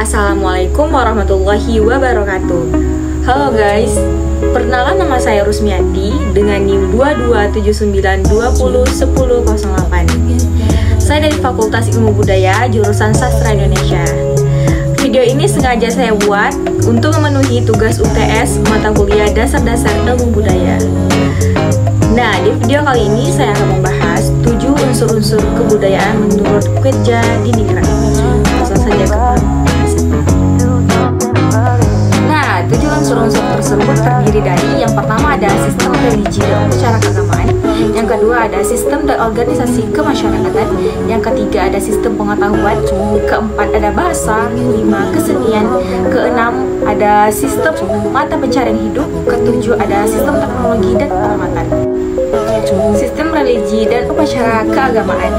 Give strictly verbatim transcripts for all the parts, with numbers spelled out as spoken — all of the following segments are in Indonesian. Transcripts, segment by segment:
Assalamualaikum warahmatullahi wabarakatuh. Halo guys, perkenalan, nama saya Rusmiati dengan NIM dua dua tujuh sembilan dua nol satu nol nol delapan. Saya dari Fakultas Ilmu Budaya, jurusan Sastra Indonesia. Video ini sengaja saya buat untuk memenuhi tugas U T S mata kuliah Dasar-Dasar Ilmu Budaya. Nah, di video kali ini saya akan membahas tujuh unsur-unsur kebudayaan menurut Kwetja Diningrat. Langsung saja ke Nah, tujuh unsur-unsur tersebut terdiri dari: yang pertama ada sistem religi dan upacara keagamaan, yang kedua ada sistem dan organisasi kemasyarakatan, yang ketiga ada sistem pengetahuan, keempat ada bahasa, kelima kesenian, keenam ada sistem mata pencarian hidup, ketujuh ada sistem teknologi dan pengamatan. Sistem religi dan upacara keagamaan,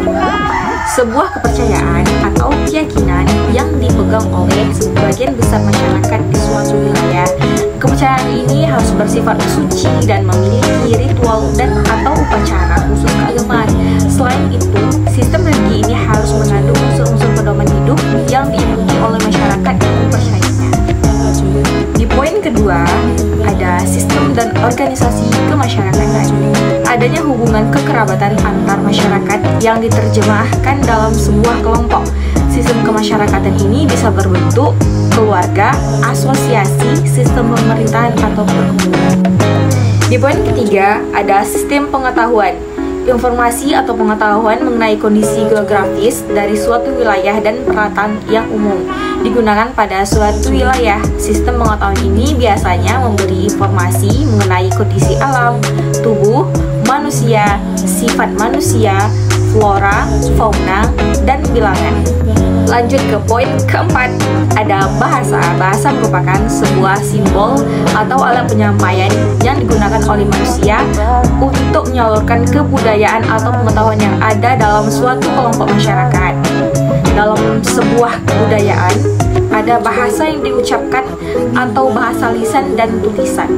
sebuah kepercayaan atau keyakinan yang dipegang oleh sebagian besar masyarakat di suatu wilayah. Kepercayaan ini harus bersifat suci dan memiliki ritual dan atau upacara khusus keagamaan. Selain itu, sistem religi ini harus mengandung unsur-unsur pedoman hidup yang diikuti oleh masyarakat yang mempercayainya. Di poin kedua, ada sistem dan organisasi kemasyarakatan. Adanya hubungan kekerabatan antar masyarakat yang diterjemahkan dalam sebuah kelompok. Sistem kemasyarakatan ini bisa berbentuk keluarga, asosiasi, sistem pemerintahan, atau perkumpulan. Di poin ketiga, ada sistem pengetahuan. Informasi atau pengetahuan mengenai kondisi geografis dari suatu wilayah dan peralatan yang umum digunakan pada suatu wilayah. Sistem pengetahuan ini biasanya memberi informasi mengenai kondisi alam, tubuh, manusia, sifat manusia, flora, fauna, dan bilangan. Lanjut ke poin keempat, ada bahasa. Bahasa merupakan sebuah simbol atau alat penyampaian yang digunakan oleh manusia untuk menyalurkan kebudayaan atau pengetahuan yang ada dalam suatu kelompok masyarakat. Dalam sebuah kebudayaan, ada bahasa yang diucapkan atau bahasa lisan dan tulisan.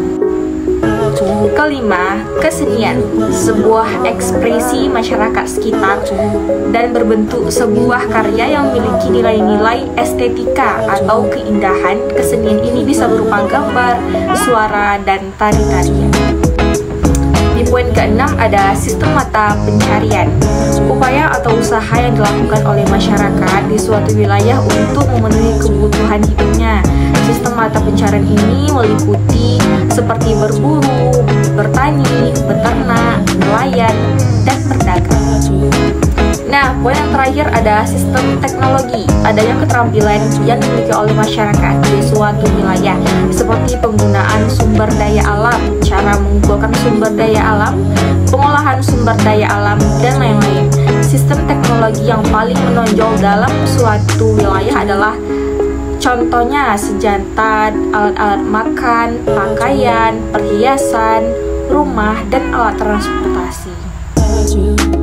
Kelima, kesenian, sebuah ekspresi masyarakat sekitar dan berbentuk sebuah karya yang memiliki nilai-nilai estetika atau keindahan. Kesenian ini bisa berupa gambar, suara, dan tari-tarian. Di poin keenam ada sistem mata pencarian, upaya atau usaha yang dilakukan oleh masyarakat di suatu wilayah untuk memenuhi kebutuhan hidupnya. Sistem mata pencarian ini meliputi seperti berburu, bertani, beternak, nelayan, dan berdagang. Nah, poin yang terakhir ada sistem teknologi. Adanya keterampilan yang dimiliki oleh masyarakat di suatu wilayah, seperti penggunaan sumber daya alam, cara mengumpulkan sumber daya alam, pengolahan sumber daya alam, dan lain-lain. Sistem teknologi yang paling menonjol dalam suatu wilayah adalah contohnya sejantan, alat-alat makan, pakaian, perhiasan, rumah, dan alat transportasi.